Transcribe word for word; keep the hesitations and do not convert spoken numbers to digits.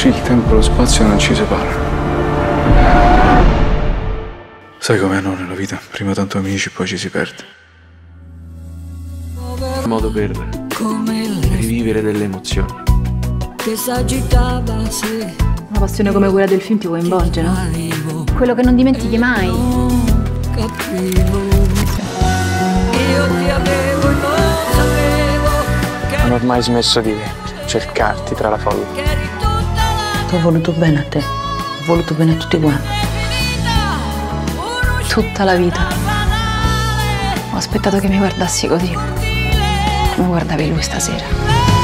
così il tempo e lo spazio non ci separano. Sai com'è, no, nella vita? Prima tanto amici, poi ci si perde. Un modo per rivivere delle emozioni. Una passione come quella del film ti coinvolge, no? Quello che non dimentichi mai. Non ho mai smesso di cercarti tra la folla. Ho voluto bene a te, ho voluto bene a tutti quanti. Tutta la vita ho aspettato che mi guardassi così, come guardavi lui stasera.